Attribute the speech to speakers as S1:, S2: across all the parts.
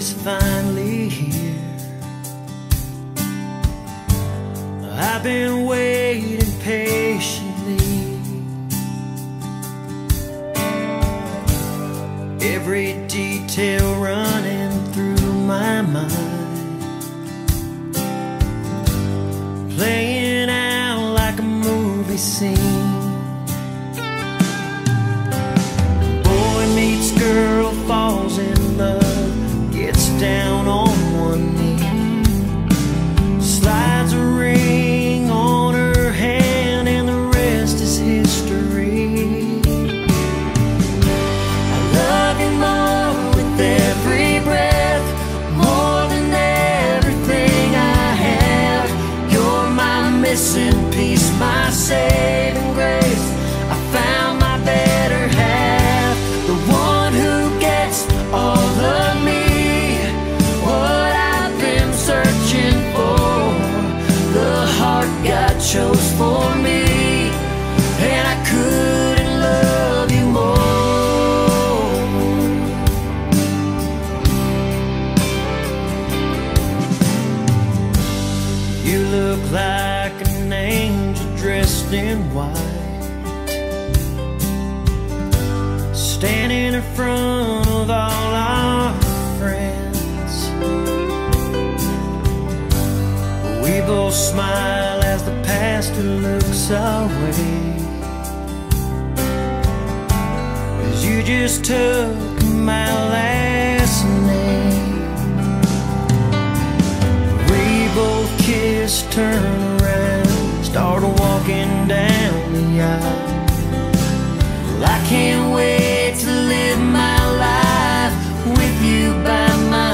S1: is finally here. I've been waiting patiently. Every detail running through my mind, playing out like a movie scene. Boy meets girl, falls in love, gets down on one knee, slides a ring on her hand, and the rest is history. I love you more with every breath, more than everything I have. You're my missing piece, my saving grace. I found my better half, the one who gets all of me, what I've been searching for, the heart God chose for me, and I couldn't love you more. You look like an angel dressed in white, standing in front of all our friends. We both smile as the pastor looks our way, 'cause you just took my last name. We both kissed, turn around, started walking down the aisle. Well, I can't wait to live my life with you by my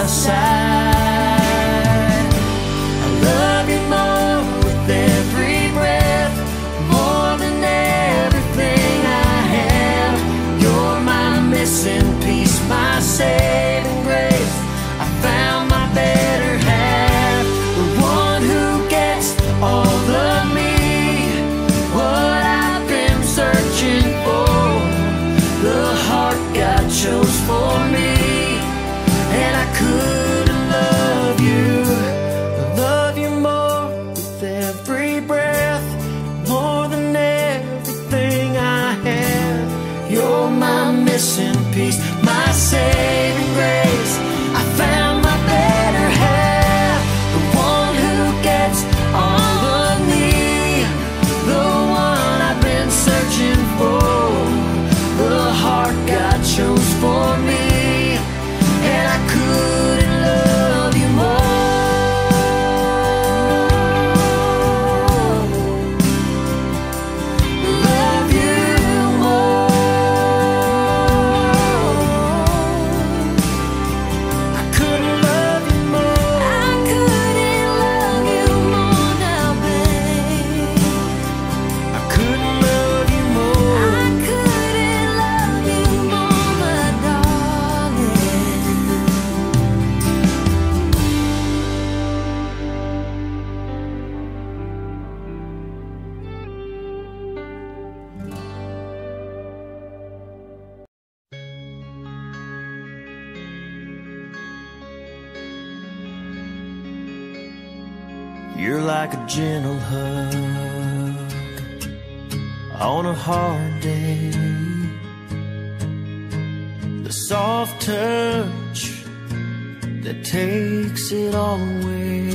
S1: side. I love you more with every breath, more than everything I have. You're my missing piece, my saving grace. I found my better half, the one who gets all of me, what I've been searching for, the heart God chose for me, and I couldn't love you more with every breath, more than everything I have. You're my missing piece, my saving grace. I found my better half, the one who gets all of me, the one I've been searching for, the heart God chose for me, and I couldn't love you more. Love you more. I couldn't love you more. I couldn't love you more now, babe. I couldn't love you more. I couldn't love you more, my darling. You're like a gentle hug on a hard day, the soft touch that takes it all away.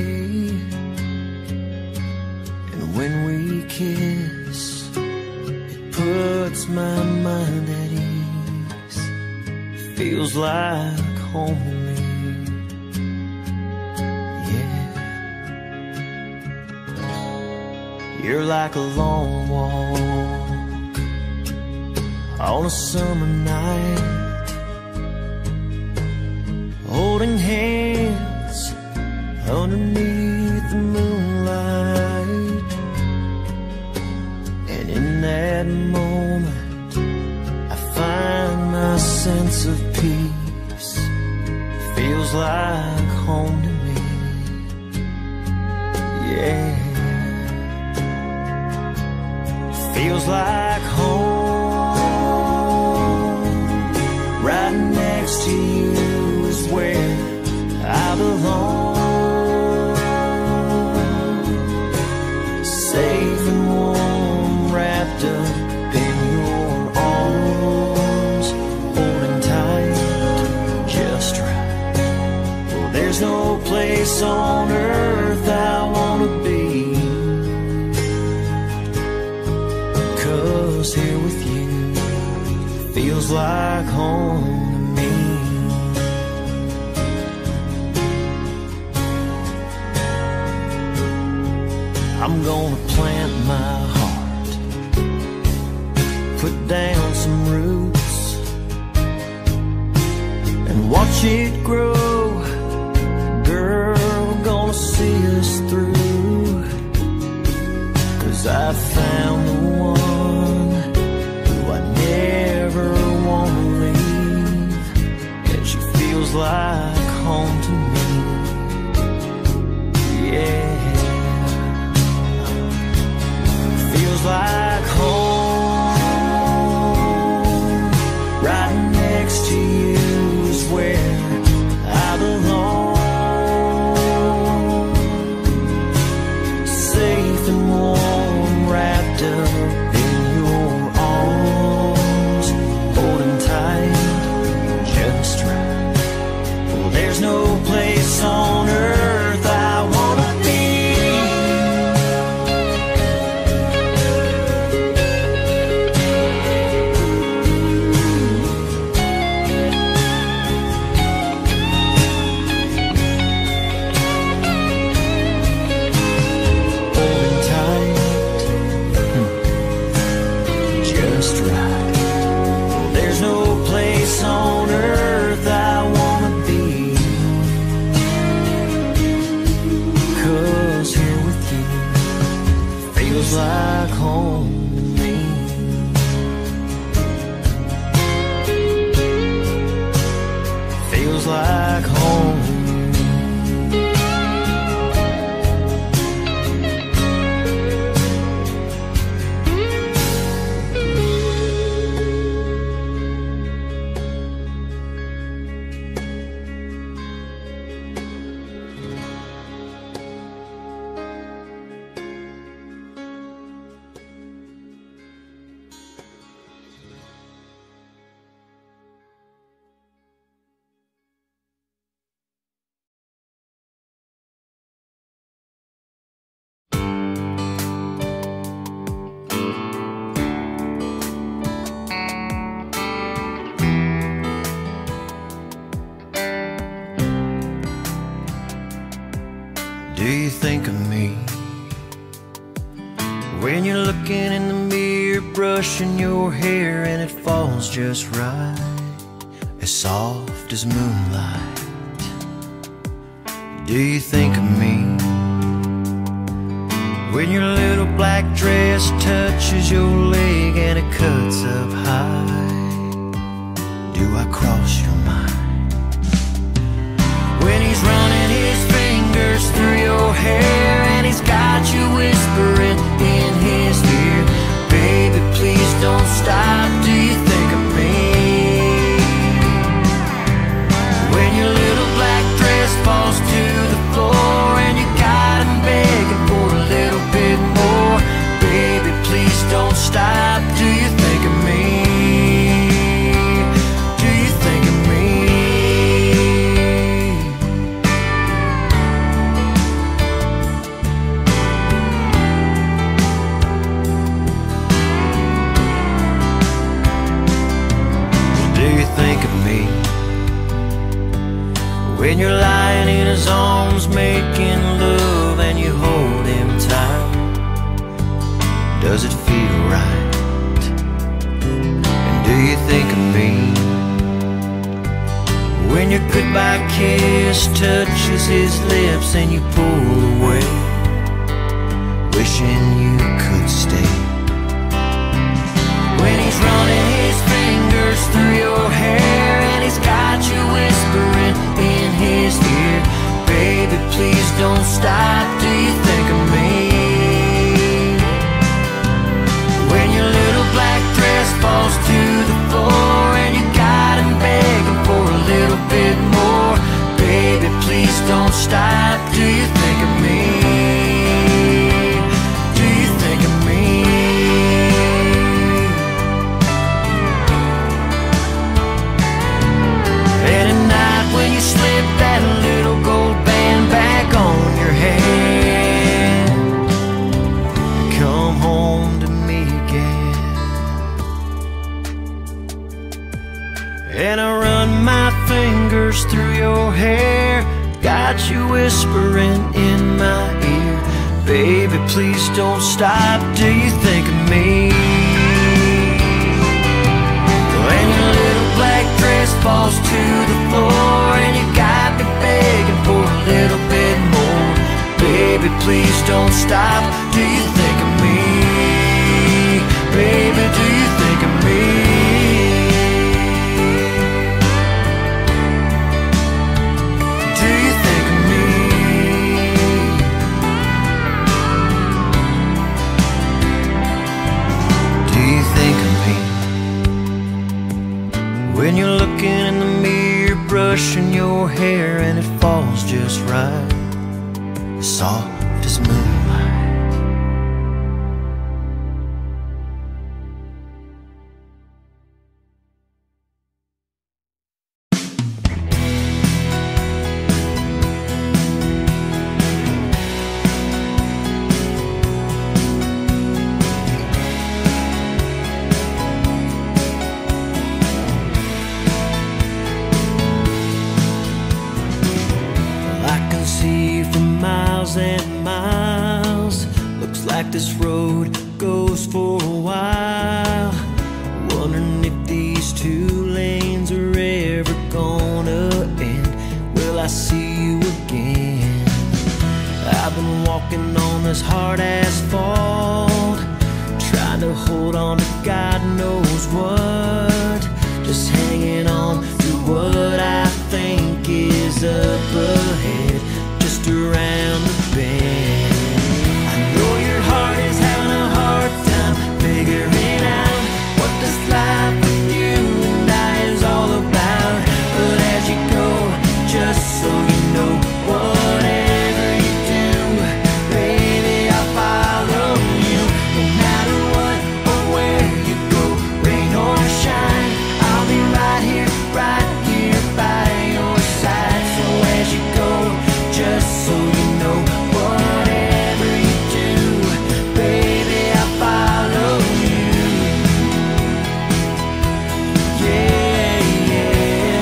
S1: And when we kiss, it puts my mind at ease. Feels like home to me. You're like a long walk on a summer night, holding hands underneath the moonlight. And in that moment, I find my sense of peace. Feels like home to me. Yeah. Feels like home. Right next to you is where place on earth I wanna be, 'cause here with you feels like home to me. I'm gonna plant my heart, put down some roots, and watch it grow. Girl, we're gonna see us through, 'cause I found the one who I never wanna leave, and she feels like home to me. Yeah, feels like home. Right next to you is where I belong, safe and warm, wrapped up in your arms, holding tight, just right. Well, there's no place on earth I wanna be, on earth I wanna be, 'cause here with you feels like home to me. Feels like home. Do you think of me when you're looking in the mirror, brushing your hair and it falls just right, as soft as moonlight? Do you think of me when your little black dress touches your leg and it cuts up high? Do I cross your mind when he's running his fingers through your hair and he's got you whispering in his ear, baby, please don't stop? Do you think of me when your little black dress falls to the floor and you got him begging for a little bit more? Baby, please don't stop. Do you think of me? Do you think of me? Think of me when you're lying in his arms making love and you hold him tight. Does it feel right? And do you think of me when your goodbye kiss touches his lips and you pull away, wishing you could stay? When he's running his fingers through your hair and he's got you whispering in his ear, baby, please don't stop. Do you think of me when your little black dress falls to the floor and you got him begging for a little bit more? Baby, please don't stop. Do you think of me? Do you think of me? and I run my fingers through your hair. Got you whispering in my ear, baby, please don't stop. Do you think of me? When your little black dress falls to the floor and you got me begging for a little bit more, baby, please don't stop. Do you think of me? Baby, do you think of me? Do you think of me? Do you think of me? When you're looking in the mirror, brushing your hair and it falls just right, soft as moonlight. And miles, looks like this road goes for a while. Wondering if these two lanes are ever gonna end. Will I see you again? I've been walking on this hard asphalt, trying to hold on to God knows what, just hanging on to what I think is up ahead, just around the bend. I know your heart is having a hard time figuring out what this life with you and I is all about. But as you go, just so you know, whatever you do, baby, I'll follow you. No matter what or where you go, rain or shine, I'll be right here by your side. So as you go, just so you know, whatever you do, baby, I'll follow you. Yeah, yeah.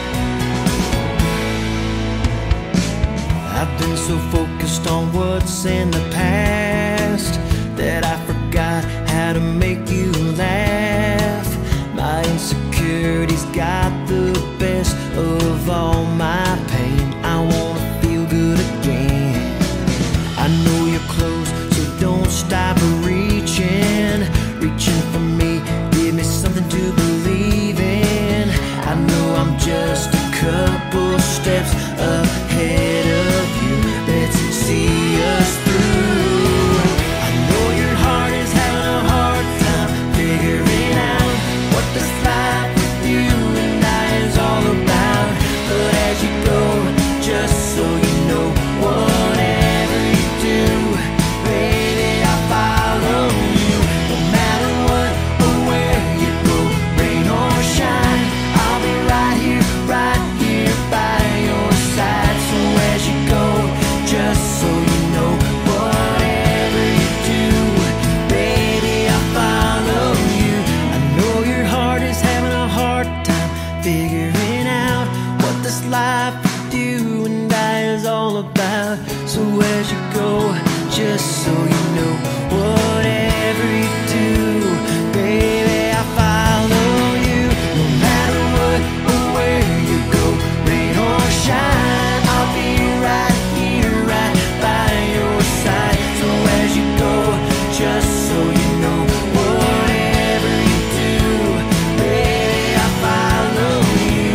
S1: I've been so focused on what's in the past that I forgot how to make you laugh. My insecurities got the best of all my pain. I wanna feel good again. I know you're close, so don't stop reaching for me. Give me something to believe in. I know I'm just a couple steps ahead of you. Let's see us through. I know your heart is having a hard time figuring out what this life with you and I is all about. But as you go, just so you know, whatever you do, baby, I'll follow you. No matter what or where you go, rain or shine, I'll be right here by your side. So as you go, just so you know, whatever you do, baby, I'll follow you. I know your heart is having a hard time figuring out what this life with you and I is all about. So as you go, just so you know, whatever you do, baby, I'll follow you. No matter what or where you go, rain or shine, I'll be right here by your side. So as you go, just so you know, whatever you do, baby, I'll follow you.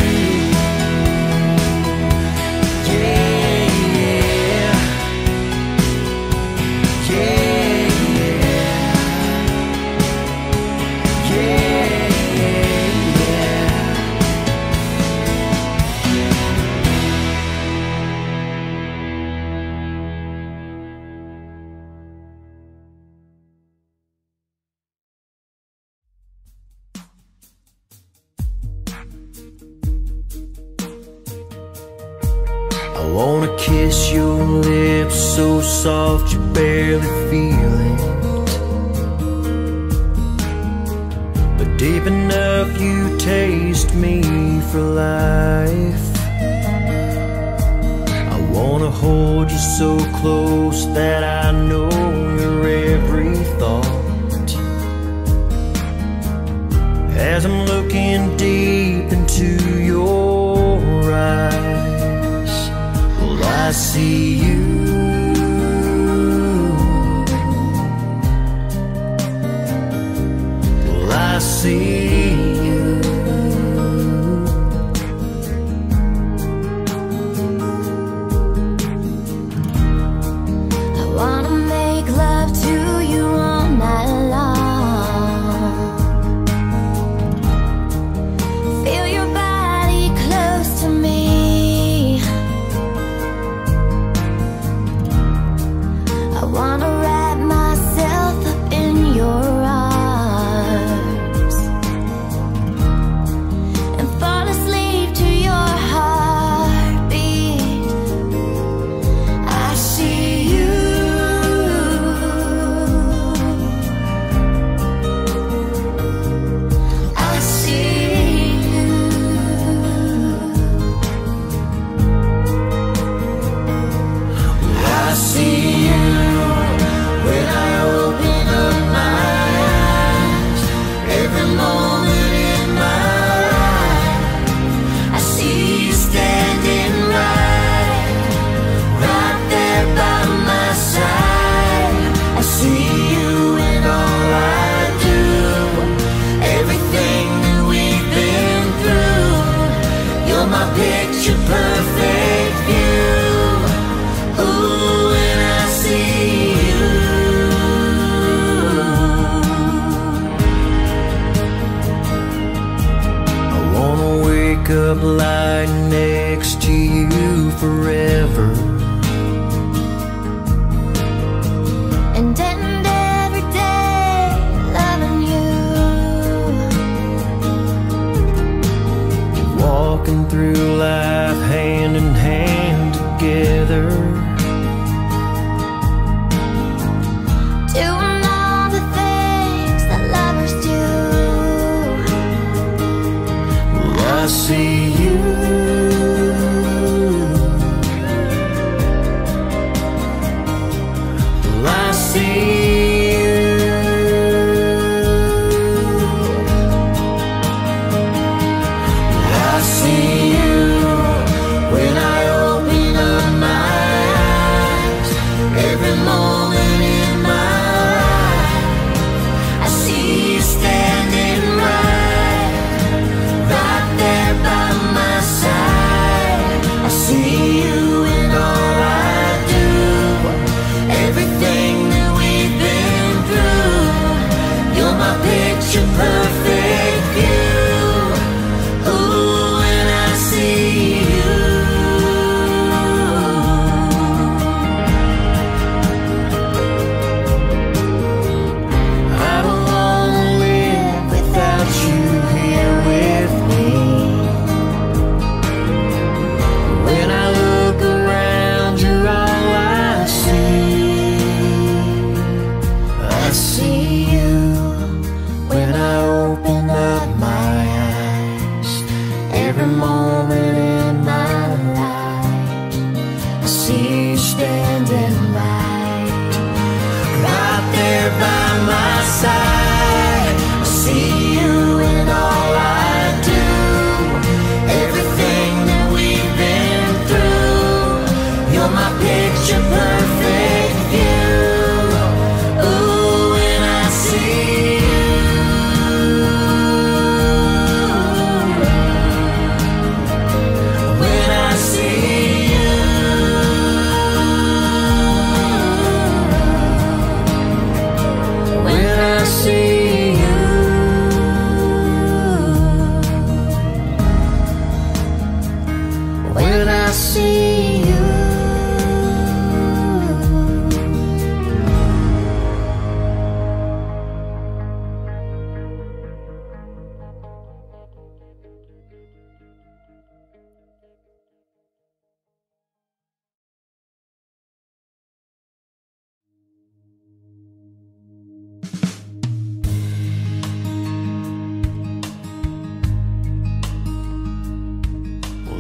S1: Yeah, yeah. Yeah, yeah. Yeah, yeah. I wanna kiss your lips so soft you barely feel it, but deep enough you taste me for life. I wanna hold you so close that I know your every thought. As I'm looking deep into your eyes, well, I see you. Well, I see you.
S2: I wanna make love to you all night long. Feel your body close to me. I wanna wrap myself up in your arms and fall asleep to your heartbeat. I see you. I see you.
S1: I see you when I open up my eyes. Every moment in my life, I see you standing right there by my side. I see you in all I do, everything that we've been through. You're my picture perfect view. Ooh, when I see you, I wanna wake up lying next to you forever.
S2: And end every day loving you.
S1: Walking through life hand in hand together.
S2: Doing all the things that lovers do.
S1: Well, I see you. Well, I see you. Well, I see you when I open up my eyes. Every moment in my life, I see you standing right there by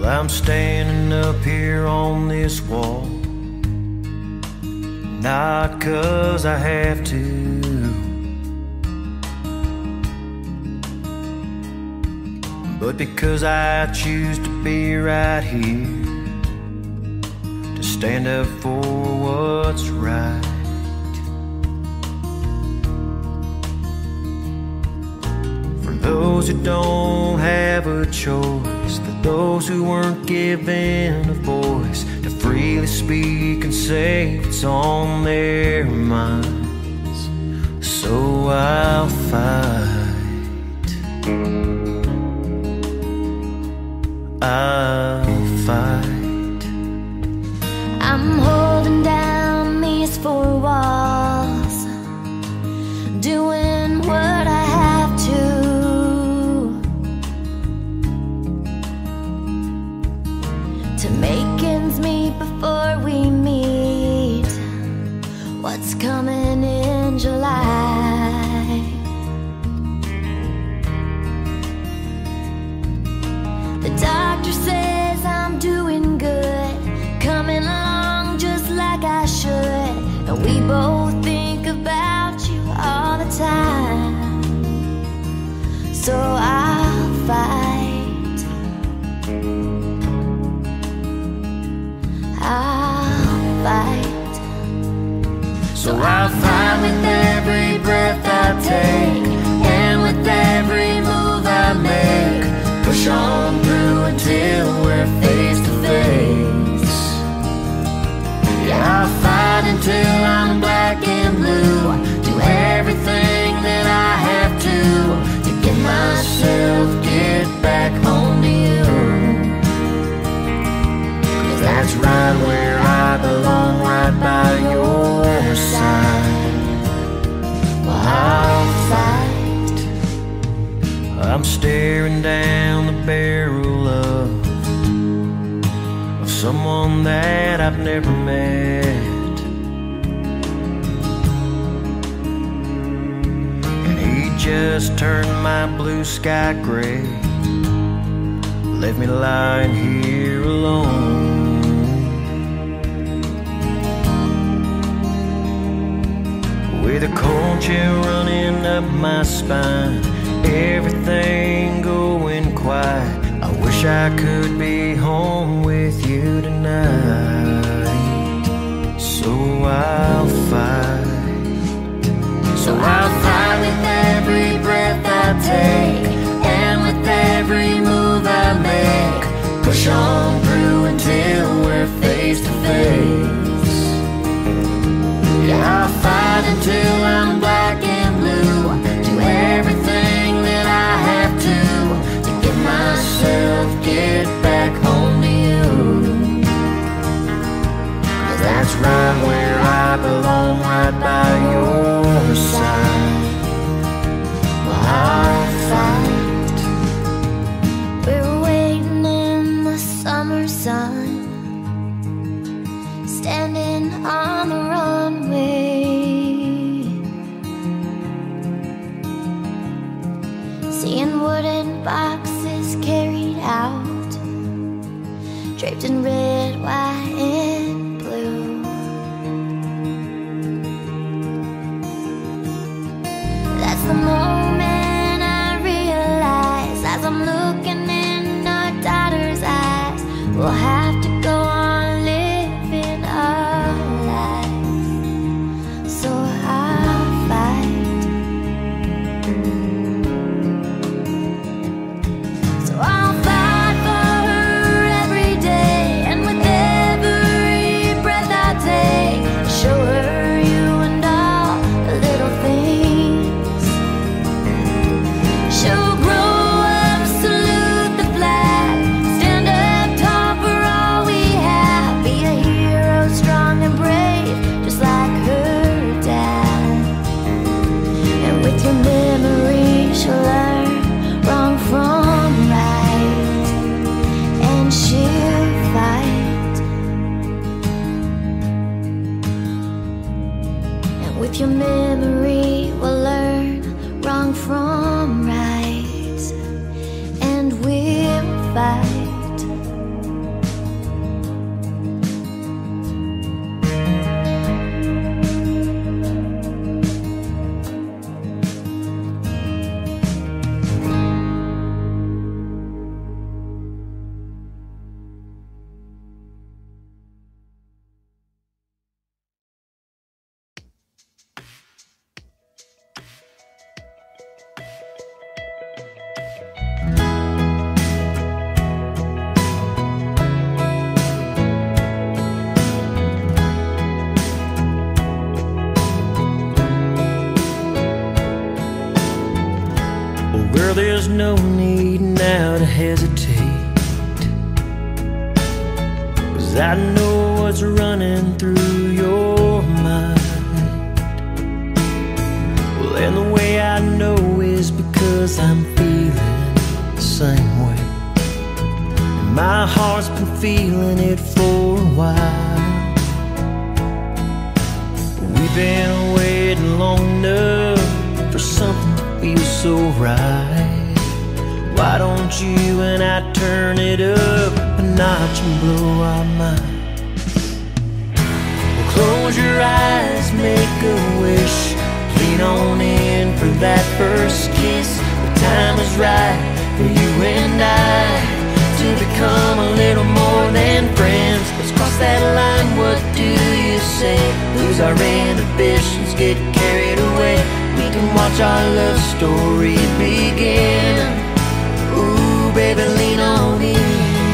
S1: I'm standing up here on this wall, not 'cause I have to, but because I choose to be right here, to stand up for what's right. For those who don't have a choice, for those who weren't given a voice to freely speak and say what's on their minds, so I'll fight. I'll fight.
S2: I'm holding down these four walls, doing what I have to make ends meet before we meet what's coming in July. The doctor says I'm doing good, coming along just like I should, and we both think about you all the time. So I'll fight. I'll fight.
S1: So I'll fight with every breath I take, and with every move I make. Push on through until we're face to face. Yeah, I'll fight until I'm black and blue. Do everything that I have to get myself, get back home to you. 'Cause that's right where I belong, right by your side. Well, I'll fight. I'm staring down the barrel of someone that I've never met, and he just turned my blue sky gray, left me lying here alone. With a cold chill running up my spine, everything going quiet. I wish I could be home with you tonight. So I'll fight. So I'll fight with every breath I take, and with every move I make. Push on through until we're face to face. Yeah, I'll fight until I'm black and blue. Do everything that I have to get myself, get back home to you. 'Cause that's right where I belong, right by your side. Well, I'll fight.
S2: We're waiting in the summer sun, standing on the runway, seeing wooden boxes carried out, draped in red, white, and blue. That's the moment I realize, as I'm looking in our daughter's eyes, we'll have to go on living our lives. So I'll fight. So I'll fight for her every day, and with every breath I take, show her you and all the little things. She'll grow up, salute the flag, stand up tall for all we have, be a hero, strong and brave, just like her dad. And with your memory, she'll learn wrong from right, and she'll fight. And with your memory, we'll learn wrong from right, and we'll fight.
S1: need now to hesitate, 'cause I know what's running through your mind. Well, and the way I know is because I'm feeling the same way, and my heart's been feeling it for a while. We've been waiting long enough for something to feel so right. Why don't you and I turn it up a notch and blow our mind? Well, close your eyes, make a wish, lean on in for that first kiss. The time is right for you and I to become a little more than friends. Let's cross that line, what do you say? Lose our inhibitions, get carried away. We can watch our love story begin. Ooh, baby, lean on in.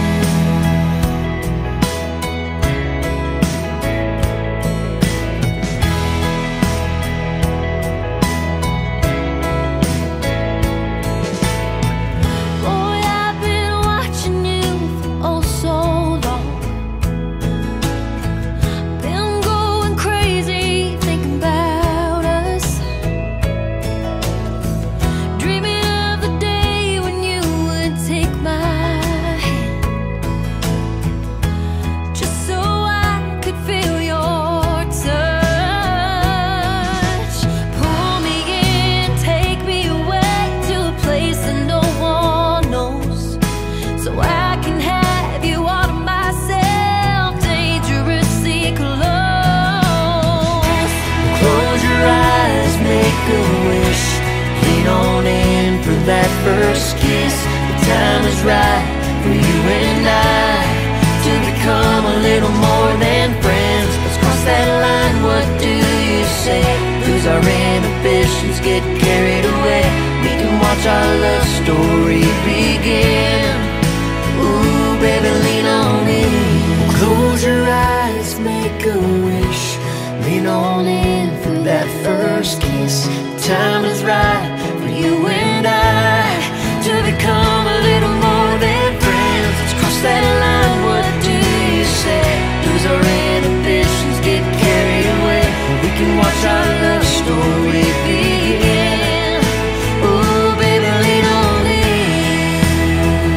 S1: That first kiss, the time is right for you and I to become a little more than friends. Let's cross that line, what do you say? Lose our inhibitions, get carried away. We can watch our love story begin. Ooh, baby, lean on in. Close your eyes, make a wish, lean on in for that first kiss. The time is right for you and I to become a little more than friends. Let's cross that line, what do you say? Lose our inhibitions, get carried away. We can watch our love story begin. Ooh, baby, lean on in.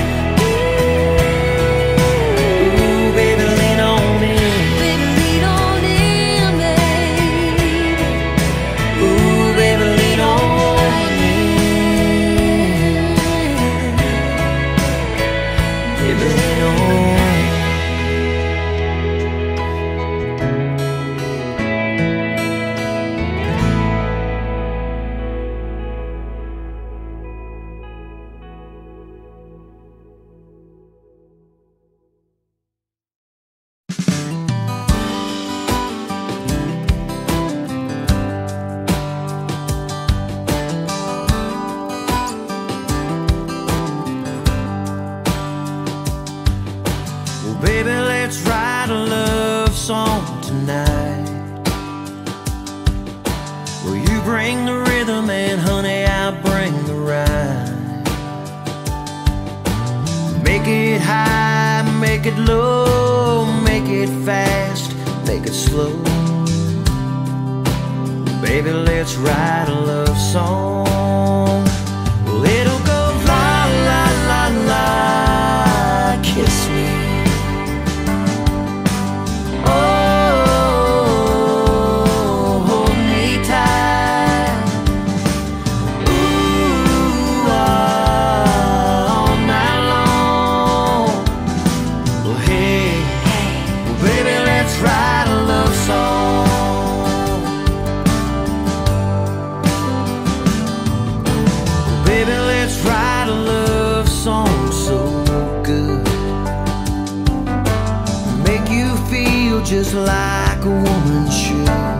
S1: Ooh, baby, lean on in.
S2: Baby, lean on in, baby.
S1: Ooh, baby, lean on in. Baby, let's write a love song tonight. Well, you bring the rhythm and honey, I'll bring the rhyme. Make it high, make it low, make it fast, make it slow. Baby, let's write a love song. Well, it'll go la la la la, kiss me. Just like a woman should.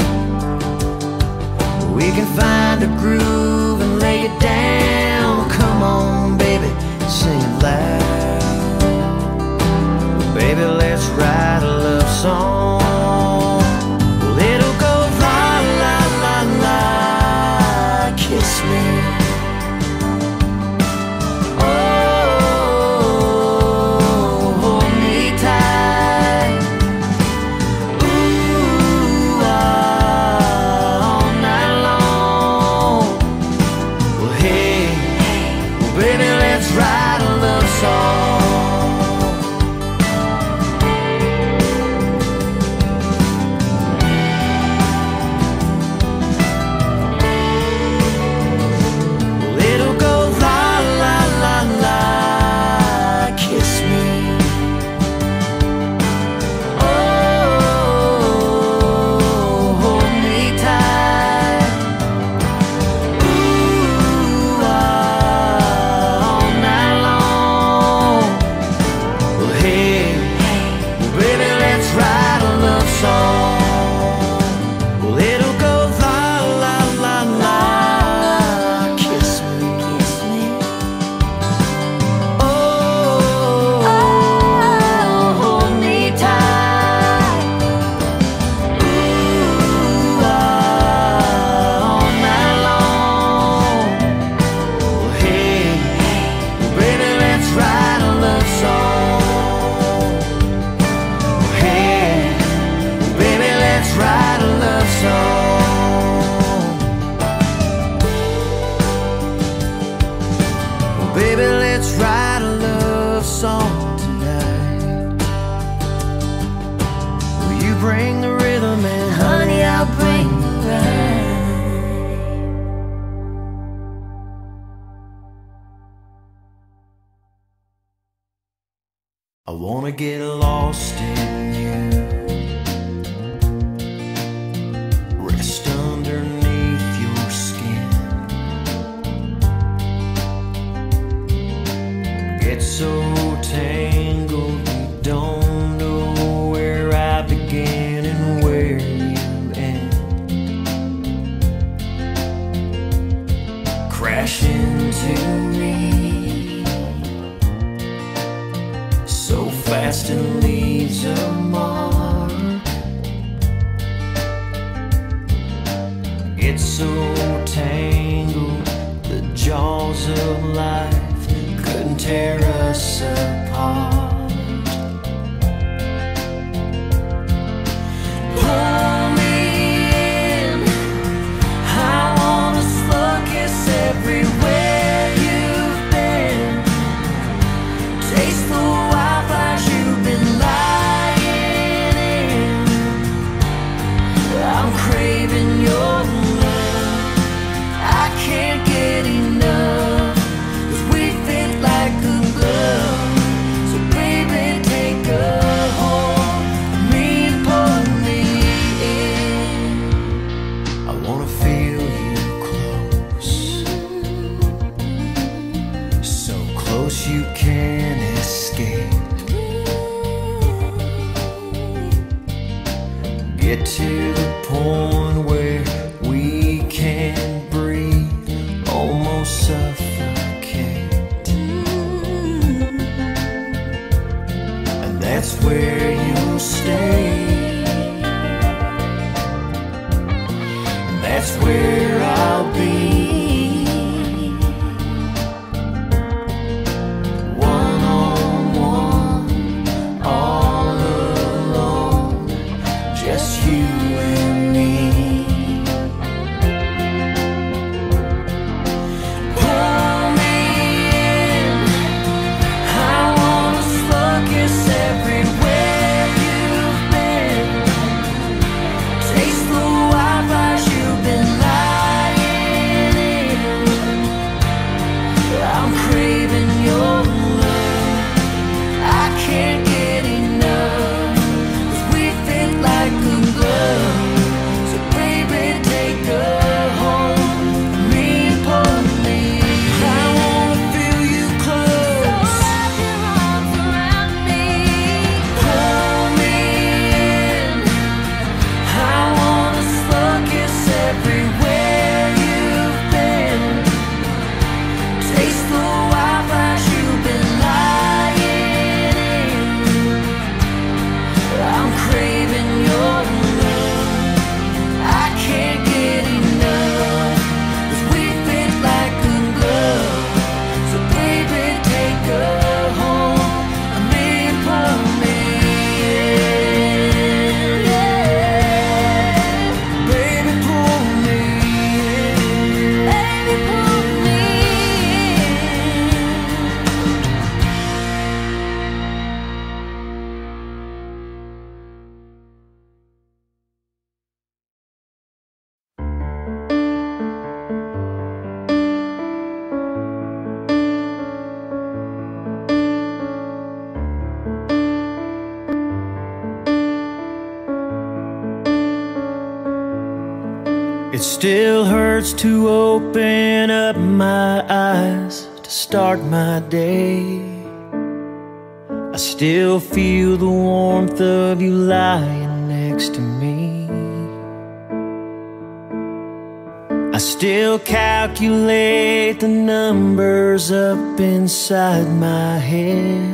S1: We can find a groove and lay it down. Come on, baby, sing it loud. Baby, let's write a love song. Well, it'll go la la la la, kiss me. let's write a love song. Baby, let's write a love song tonight. Will you bring the rhythm and honey, I'll bring the rhyme. I wanna get lost in you, rest underneath your skin, get so tangled you don't know where I begin and where you end. Crash into me so fast and leaves a mark. It's so tangled, the jaws of life couldn't tear us apart. Pull me in, I wanna slug kiss everywhere you've been. Taste the wildflowers you've been lying in. I'm craving your love, I can't get enough, 'cause we fit like a glove. So baby, take a hold of me and pull me in. I wanna feel you close, so close you can't escape. Get to the point where we can't breathe, almost suffocate, and that's where you'll stay, and that's where I'll be. One on one, all alone, just you and me. Pull me in, I wanna slug kiss everywhere you've been. Taste the wildflowers you've been lying still hurts to open up my eyes to start my day. I still feel the warmth of you lying next to me. I still calculate the numbers up inside my head.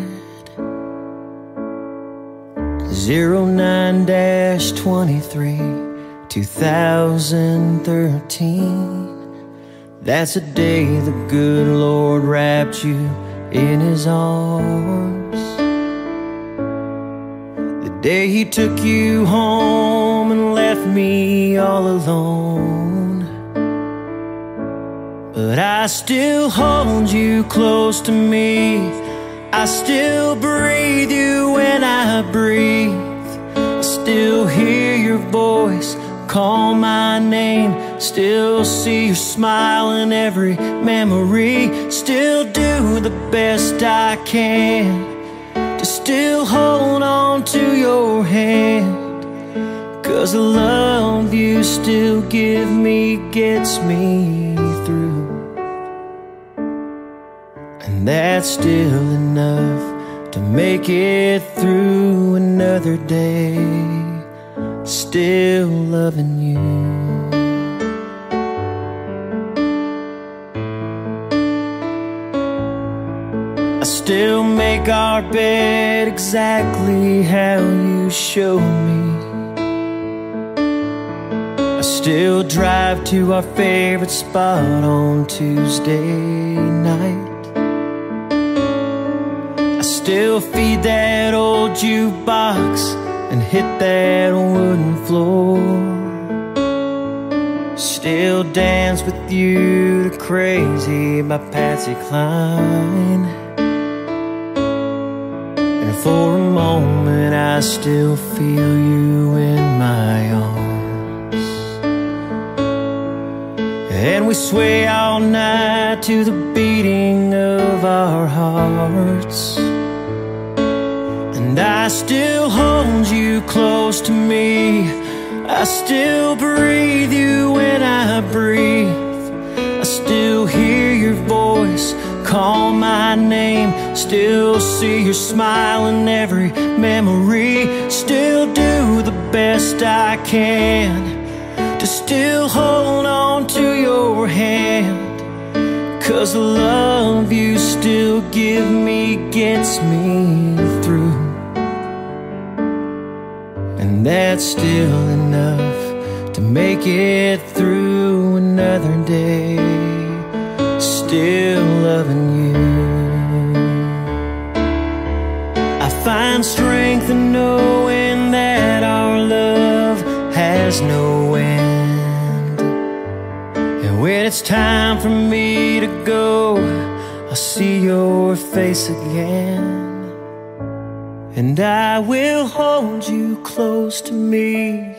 S1: 09-23 2013. That's a day the good Lord wrapped you in His arms. The day He took you home and left me all alone. But I still hold you close to me. I still breathe you when I breathe. I still hear your voice call my name. Still see your smile in every memory. Still do the best I can to still hold on to your hand. 'Cause the love you still give me gets me through. And that's still enough to make it through another day. Still loving you. I still make our bed exactly how you show me. I still drive to our favorite spot on Tuesday night. I still feed that old jukebox and hit that wooden floor. Still dance with you to Crazy by Patsy Cline. And for a moment I still feel you in my arms. And we sway all night to the beating of our hearts. And I still hold you close to me. I still breathe you when I breathe. I still hear your voice call my name. Still see your smile in every memory. Still do the best I can to still hold on to your hand. 'Cause the love you still give me gets me through. And that's still enough to make it through another day. Still loving you. I find strength in knowing that our love has no end. And when it's time for me to go, I'll see your face again. And I will hold you close to me,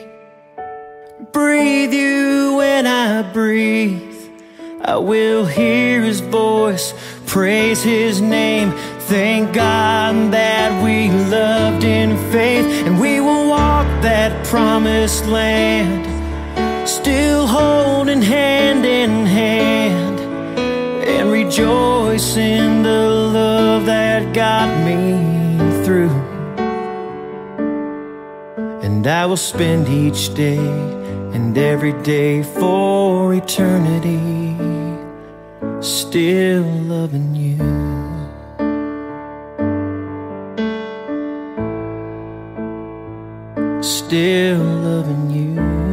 S1: breathe you when I breathe. I will hear His voice, praise His name. Thank God that we loved in faith. And we will walk that promised land, still holding hand in hand. And rejoice in the love that got me through. And I will spend each day and every day for eternity still loving you. Still loving you.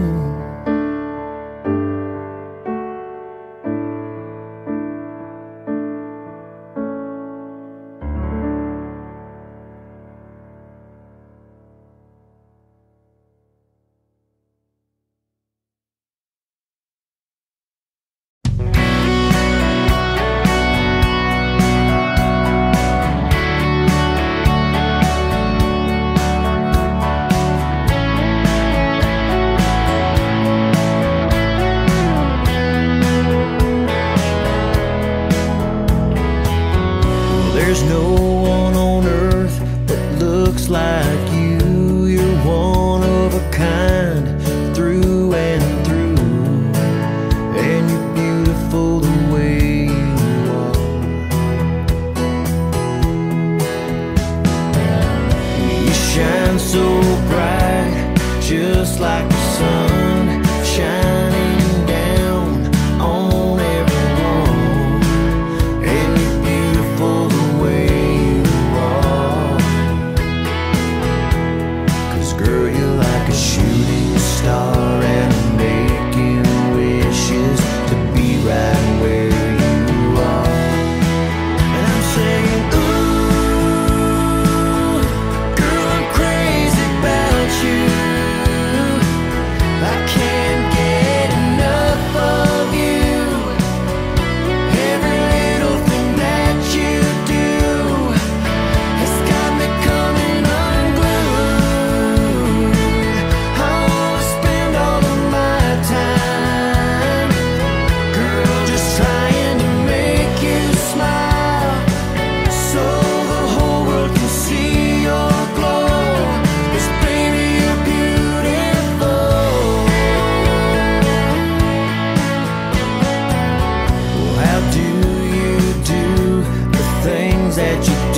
S1: There's no one on earth that looks like you. You're one of a kind, through and through. shine so bright, just like the sun shining down on everyone. And you're beautiful the way you are, 'cause girl, you're like a shooting star, and I'm making wishes to be right where you are. And I'm saying, ooh, girl, I'm crazy about you. I can't get enough of you. Every little thing that you do has got me coming unglued. I wanna spend all of my time, girl, just trying to make you smile, so the whole world can see your glow. 'Cause baby, you're beautiful. Well, how do you do the things that you